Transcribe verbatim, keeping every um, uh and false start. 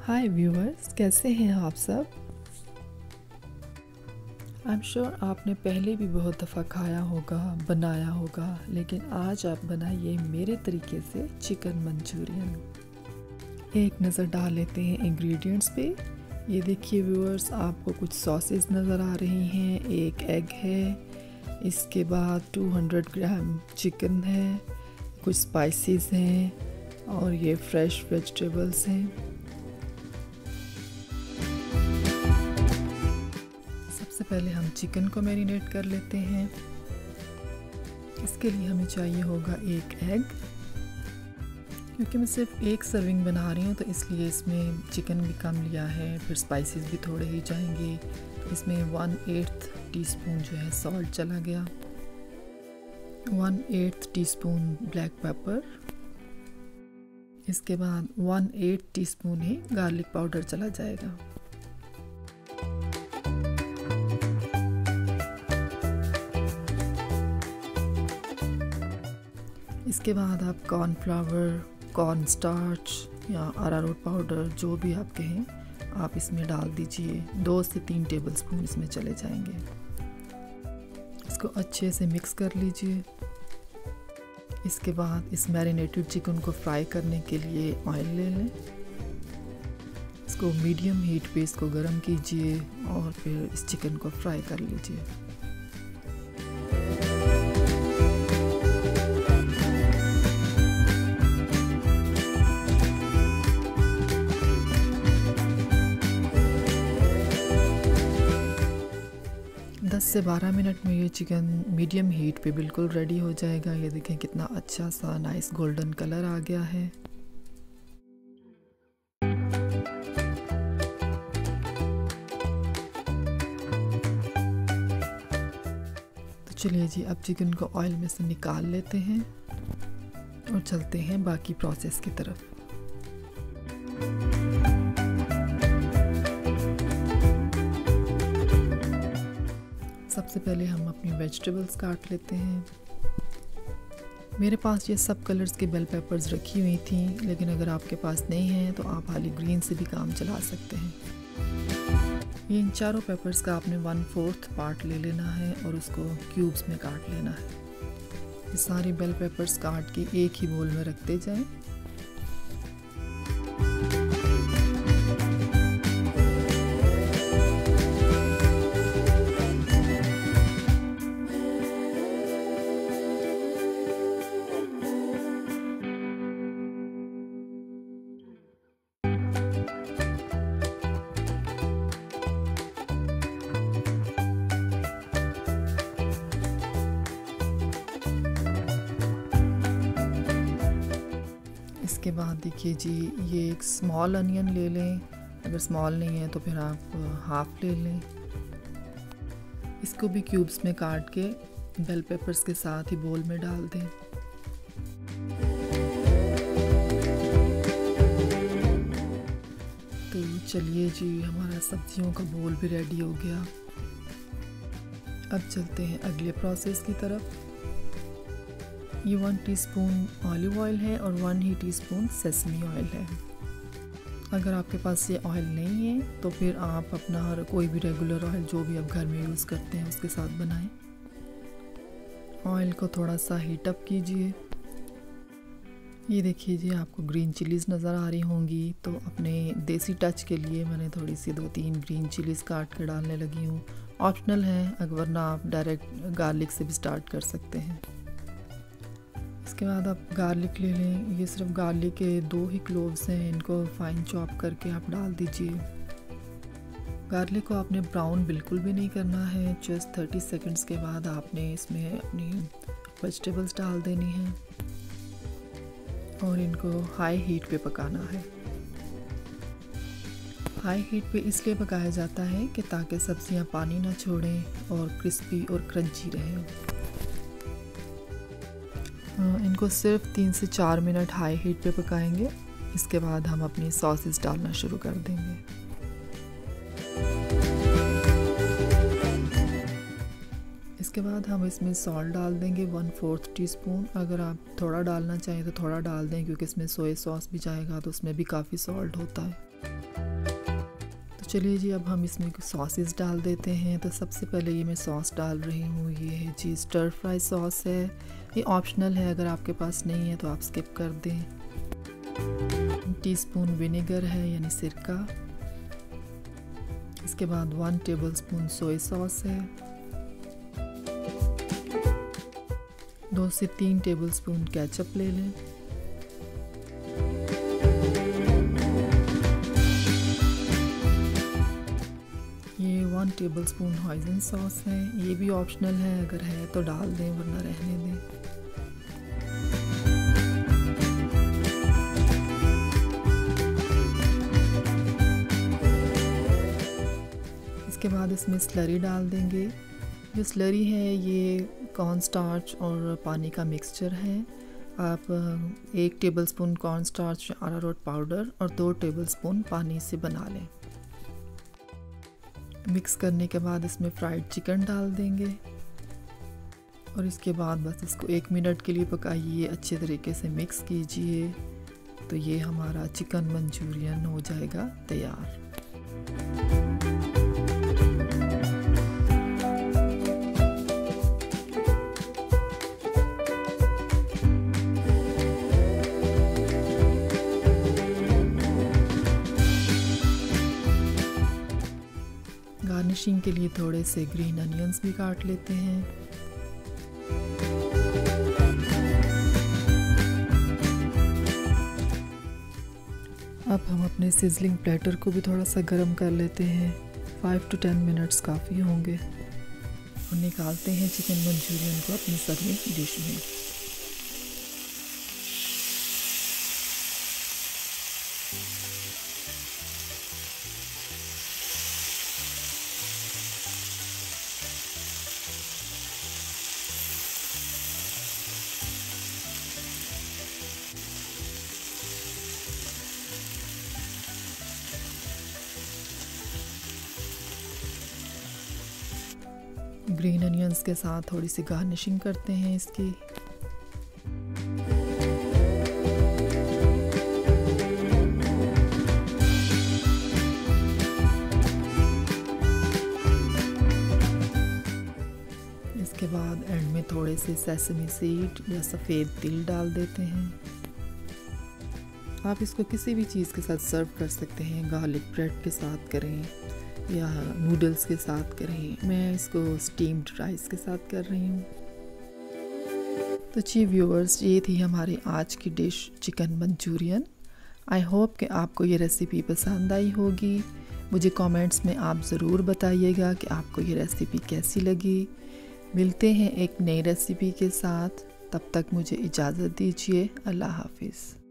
हाय viewers, कैसे हैं आप सब। आई एम श्योर आपने पहले भी बहुत दफ़ा खाया होगा, बनाया होगा, लेकिन आज आप बनाइए मेरे तरीके से चिकन मंचूरियन। एक नज़र डाल लेते हैं इंग्रेडिएंट्स पे। ये देखिए व्यूअर्स, आपको कुछ सॉसेस नज़र आ रही हैं, एक एग है, इसके बाद दो सौ ग्राम चिकन है, कुछ स्पाइसेस हैं और ये फ्रेश वेजिटेबल्स हैं। सबसे पहले हम चिकन को मैरिनेट कर लेते हैं। इसके लिए हमें चाहिए होगा एक एग। क्योंकि मैं सिर्फ एक सर्विंग बना रही हूँ तो इसलिए इसमें चिकन भी कम लिया है, फिर स्पाइसेस भी थोड़े ही जाएंगे। तो इसमें वन एट्थ टी स्पून जो है सॉल्ट चला गया, one eighth teaspoon black pepper, इसके बाद वन एट्थ टी स्पून ही गार्लिक पाउडर चला जाएगा। इसके बाद आप कॉर्नफ्लावर, कॉर्न स्टार्च या अरारोट पाउडर जो भी आप कहें आप इसमें डाल दीजिए। दो से तीन टेबलस्पून इसमें चले जाएंगे। इसको अच्छे से मिक्स कर लीजिए। इसके बाद इस मैरिनेटेड चिकन को फ्राई करने के लिए ऑयल ले लें। इसको मीडियम हीट पे इसको गर्म कीजिए और फिर इस चिकन को फ्राई कर लीजिए। दस से बारह मिनट में ये चिकन मीडियम हीट पे बिल्कुल रेडी हो जाएगा। ये देखें कितना अच्छा सा नाइस गोल्डन कलर आ गया है। तो चलिए जी, अब चिकन को ऑयल में से निकाल लेते हैं और चलते हैं बाकी प्रोसेस की तरफ। सबसे पहले हम अपनी वेजिटेबल्स काट लेते हैं। मेरे पास ये सब कलर्स के बेल पेपर्स रखी हुई थी, लेकिन अगर आपके पास नहीं है तो आप हाली ग्रीन से भी काम चला सकते हैं। ये इन चारों पेपर्स का आपने वन फोर्थ पार्ट ले लेना है और उसको क्यूब्स में काट लेना है। ये सारे बेल पेपर्स काट के एक ही बोल में रखते जाएं। इसके बाद देखिए जी, ये एक स्मॉल अनियन ले लें। अगर स्मॉल नहीं है तो फिर आप हाफ ले लें। इसको भी क्यूब्स में काट के बेल पेपर्स के साथ ही बोल में डाल दें। तो चलिए जी, हमारा सब्जियों का बोल भी रेडी हो गया। अब चलते हैं अगले प्रोसेस की तरफ। ये वन टीस्पून ऑलिव ऑयल है और वन ही टीस्पून सेसमी ऑयल है। अगर आपके पास ये ऑयल नहीं है तो फिर आप अपना हर कोई भी रेगुलर ऑयल जो भी आप घर में यूज़ करते हैं उसके साथ बनाएं। ऑयल को थोड़ा सा हीट अप कीजिए। ये देखिए जी, आपको ग्रीन चिलीज़ नज़र आ रही होंगी, तो अपने देसी टच के लिए मैंने थोड़ी सी दो तीन ग्रीन चिलीज़ काट के डालने लगी हूँ। ऑप्शनल है, अगर वरना आप डायरेक्ट गार्लिक से भी स्टार्ट कर सकते हैं। इसके बाद आप गार्लिक ले लें। ये सिर्फ गार्लिक के दो ही क्लोव्स हैं, इनको फाइन चॉप करके आप डाल दीजिए। गार्लिक को आपने ब्राउन बिल्कुल भी नहीं करना है। जस्ट थर्टी सेकंड्स के बाद आपने इसमें अपनी वेजिटेबल्स डाल देनी हैं और इनको हाई हीट पे पकाना है। हाई हीट पे इसलिए पकाया जाता है कि ताकि सब्जियां पानी ना छोड़ें और क्रिस्पी और क्रंची रहें। इनको सिर्फ तीन से चार मिनट हाई हीट पे पकाएंगे। इसके बाद हम अपनी सॉसेस डालना शुरू कर देंगे। इसके बाद हम इसमें सॉल्ट डाल देंगे वन फोर्थ टी स्पून। अगर आप थोड़ा डालना चाहें तो थोड़ा डाल दें, क्योंकि इसमें सोया सॉस भी जाएगा तो उसमें भी काफ़ी सॉल्ट होता है। चलिए जी, अब हम इसमें सॉसेस डाल देते हैं। तो सबसे पहले ये मैं सॉस डाल रही हूँ, ये है जी स्टर फ्राई सॉस है। ये ऑप्शनल है, अगर आपके पास नहीं है तो आप स्किप कर दें। टीस्पून विनेगर है यानी सिरका। इसके बाद वन टेबलस्पून सोया सॉस है। दो से तीन टेबलस्पून केचप ले लें। ये वन टेबलस्पून हॉइजन सॉस है, ये भी ऑप्शनल है, अगर है तो डाल दें वरना रहने दें। इसके बाद इसमें स्लरी डाल देंगे। जो स्लरी है ये कॉर्न स्टार्च और पानी का मिक्सचर है। आप एक tablespoon corn starch arrowroot powder और दो टेबलस्पून पानी से बना लें। मिक्स करने के बाद इसमें फ्राइड चिकन डाल देंगे और इसके बाद बस इसको एक मिनट के लिए पकाइए, अच्छे तरीके से मिक्स कीजिए। तो ये हमारा चिकन मंचूरियन हो जाएगा तैयार। गार्निशिंग के लिए थोड़े से ग्रीन अनियंस भी काट लेते हैं। अब हम अपने सिजलिंग प्लेटर को भी थोड़ा सा गर्म कर लेते हैं। फाइव टू टेन मिनट्स काफ़ी होंगे। और निकालते हैं चिकन मंचूरियन को अपनी सर्विंग डिश में। ग्रीन अनियंस के साथ थोड़ी सी गार्निशिंग करते हैं इसकी। इसके बाद एंड में थोड़े से सेसमी सीड या सफ़ेद तिल डाल देते हैं। आप इसको किसी भी चीज़ के साथ सर्व कर सकते हैं, गार्लिक ब्रेड के साथ करें या नूडल्स के साथ करें। मैं इसको स्टीम्ड राइस के साथ कर रही हूँ। तो जी व्यूअर्स, ये थी हमारी आज की dish chicken Manchurian. I hope कि आपको ये रेसिपी पसंद आई होगी। मुझे कमेंट्स में आप ज़रूर बताइएगा कि आपको ये रेसिपी कैसी लगी। मिलते हैं एक नई रेसिपी के साथ, तब तक मुझे इजाज़त दीजिए। अल्लाह हाफिज़।